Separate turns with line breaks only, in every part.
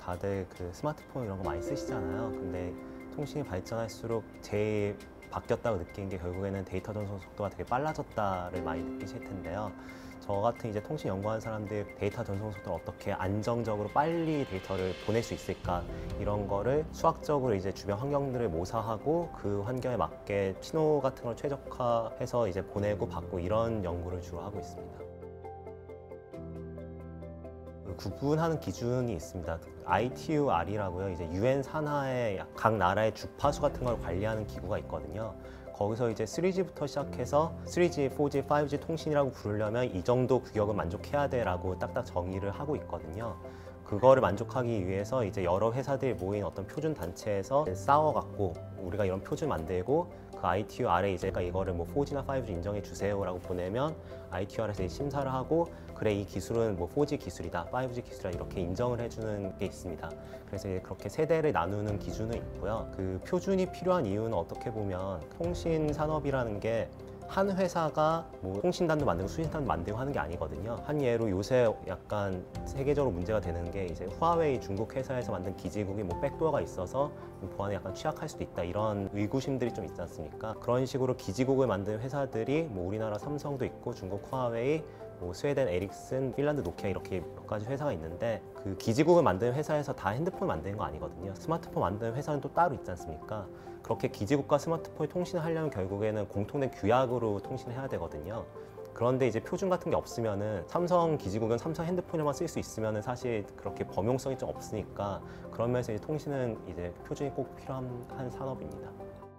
다들 그 스마트폰 이런 거 많이 쓰시잖아요. 근데 통신이 발전할수록 제일 바뀌었다고 느낀 게 결국에는 데이터 전송 속도가 되게 빨라졌다를 많이 느끼실 텐데요. 저 같은 이제 통신 연구하는 사람들 데이터 전송 속도를 어떻게 안정적으로 빨리 데이터를 보낼 수 있을까, 이런 거를 수학적으로 이제 주변 환경들을 모사하고 그 환경에 맞게 신호 같은 걸 최적화해서 이제 보내고 받고 이런 연구를 주로 하고 있습니다. 구분하는 기준이 있습니다. ITU-R이라고요. 이제 UN 산하의 각 나라의 주파수 같은 걸 관리하는 기구가 있거든요. 거기서 이제 3G부터 시작해서 3G, 4G, 5G 통신이라고 부르려면 이 정도 규격은 만족해야 돼라고 딱딱 정의를 하고 있거든요. 그거를 만족하기 위해서 이제 여러 회사들이 모인 어떤 표준 단체에서 싸워갖고 우리가 이런 표준 만들고 그 ITU-R에 이제 이거를 뭐 4G나 5G 인정해 주세요라고 보내면 ITU-R에서 심사를 하고 그래, 이 기술은 뭐 4G 기술이다, 5G 기술이다 이렇게 인정을 해주는 게 있습니다. 그래서 이제 그렇게 세대를 나누는 기준은 있고요. 그 표준이 필요한 이유는 어떻게 보면 통신 산업이라는 게 한 회사가 뭐 통신단도 만들고 수신단도 만들고 하는 게 아니거든요. 한 예로 요새 약간 세계적으로 문제가 되는 게 이제 후아웨이 중국 회사에서 만든 기지국이 뭐 백도어가 있어서 보안에 약간 취약할 수도 있다, 이런 의구심들이 좀 있지 않습니까? 그런 식으로 기지국을 만든 회사들이 뭐 우리나라 삼성도 있고 중국 후아웨이, 뭐 스웨덴 에릭슨, 핀란드 노키아 이렇게 몇 가지 회사가 있는데 그 기지국을 만드는 회사에서 다 핸드폰 만드는 거 아니거든요. 스마트폰 만드는 회사는 또 따로 있지 않습니까? 그렇게 기지국과 스마트폰이 통신하려면 결국에는 공통된 규약으로 통신해야 되거든요. 그런데 이제 표준 같은 게 없으면은 삼성 기지국은 삼성 핸드폰에만 쓸 수 있으면은 사실 그렇게 범용성이 좀 없으니까 그런 면에서 이제 통신은 이제 표준이 꼭 필요한 산업입니다.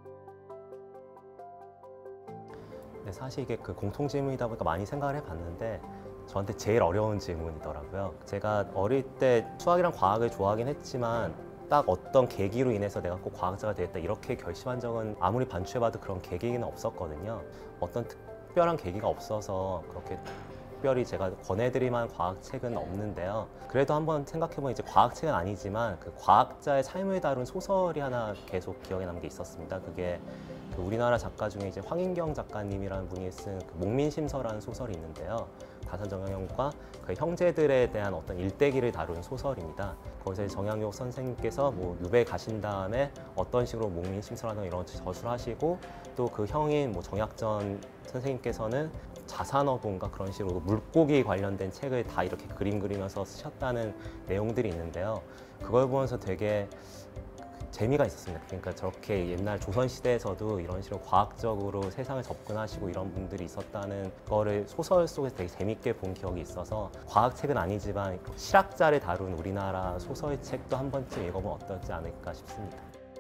근데 사실 이게 그 공통 질문이다 보니까 많이 생각을 해봤는데 저한테 제일 어려운 질문이더라고요. 제가 어릴 때 수학이랑 과학을 좋아하긴 했지만 딱 어떤 계기로 인해서 내가 꼭 과학자가 되겠다 이렇게 결심한 적은 아무리 반추해봐도 그런 계기는 없었거든요. 어떤 특별한 계기가 없어서 그렇게 특별히 제가 권해드릴 만한 과학책은 없는데요. 그래도 한번 생각해보면 이제 과학책은 아니지만 그 과학자의 삶을 다룬 소설이 하나 계속 기억에 남는 게 있었습니다. 그게 그 우리나라 작가 중에 이제 황인경 작가님이라는 분이 쓴 그 목민심서라는 소설이 있는데요. 다산정영용과 그 형제들에 대한 어떤 일대기를 다룬 소설입니다. 거기서 정양용 선생님께서 뭐 유배 가신 다음에 어떤 식으로 목민심서라는 이런 저술을 하시고 또 그 형인 뭐 정약전 선생님께서는 자산어도인가 그런 식으로 물고기 관련된 책을 다 이렇게 그림 그리면서 쓰셨다는 내용들이 있는데요. 그걸 보면서 되게 재미가 있었습니다. 그러니까 저렇게 옛날 조선시대에서도 이런 식으로 과학적으로 세상을 접근하시고 이런 분들이 있었다는 거를 소설 속에서 되게 재밌게 본 기억이 있어서 과학책은 아니지만 실학자를 다룬 우리나라 소설책도 한 번쯤 읽어보면 어떨지 않을까 싶습니다.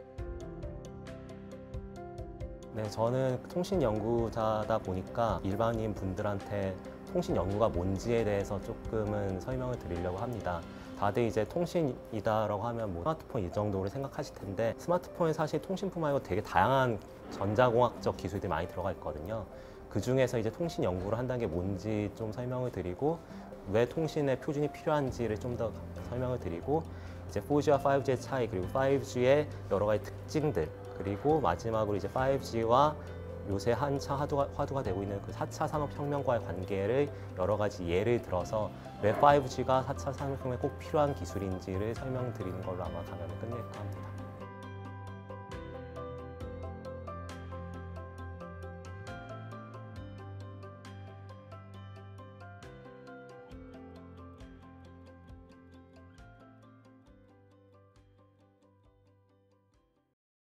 네, 저는 통신 연구자다 보니까 일반인 분들한테 통신 연구가 뭔지에 대해서 조금은 설명을 드리려고 합니다. 다들 이제 통신이다라고 하면 뭐 스마트폰 이 정도로 생각하실 텐데 스마트폰에 사실 통신뿐만 아니고 되게 다양한 전자공학적 기술들이 많이 들어가 있거든요. 그 중에서 이제 통신 연구를 한다는 게 뭔지 좀 설명을 드리고 왜 통신의 표준이 필요한지를 좀 더 설명을 드리고 이제 4G와 5G의 차이 그리고 5G의 여러 가지 특징들 그리고 마지막으로 이제 5G와 요새 한차 화두가 되고 있는 그 4차 산업혁명과의 관계를 여러 가지 예를 들어서 왜 5G가 4차 산업혁명에 꼭 필요한 기술인지를 설명드리는 걸로 아마 강연을 끝낼까 합니다.